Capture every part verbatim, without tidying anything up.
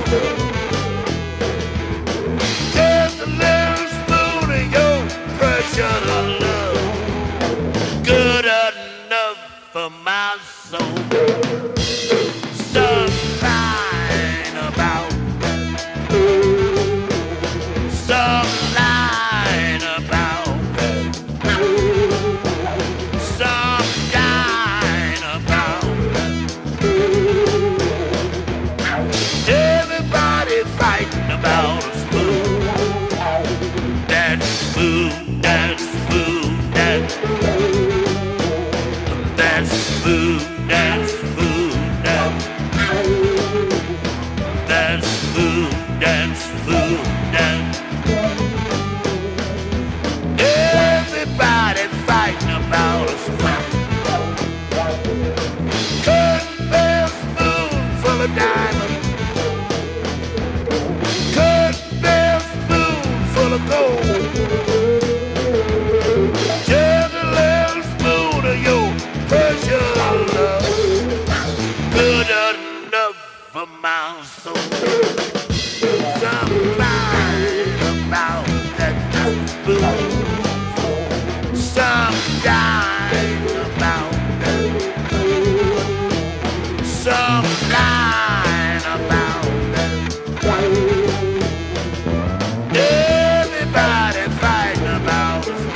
Just a little spoon of your precious love, good enough for my soul. Stop crying about, stop lying about, stop dying about. Everybody fighting about a spoon. That spoon, that spoon, that that spoon, that spoon, that that spoon, that spoon, that everybody fighting about a spoon. Curtain bell spoon full of diamonds. Curtain bell spoon full of gold. Just a little spoon of your precious love, good enough for my soul. Some lying about that spoon, some dying about that, some lying about that. Everybody fighting about us.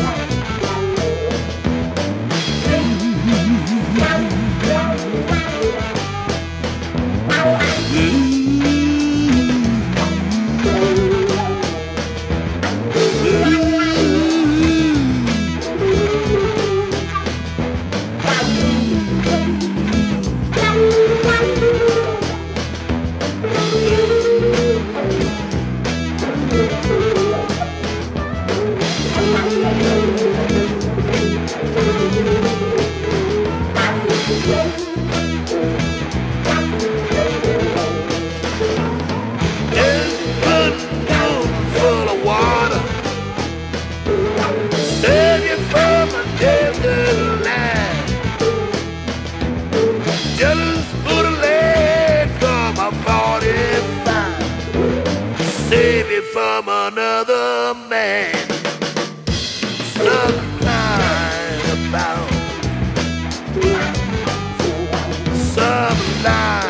Save you from another man. Some lying about, some lying.